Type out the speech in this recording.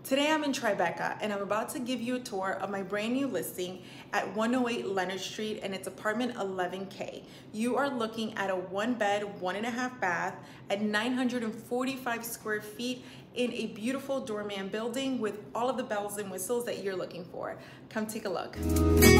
Today I'm in Tribeca and I'm about to give you a tour of my brand new listing at 108 Leonard Street, and it's apartment 11K. You are looking at a 1-bed, 1.5 bath at 945 square feet in a beautiful doorman building with all of the bells and whistles that you're looking for. Come take a look.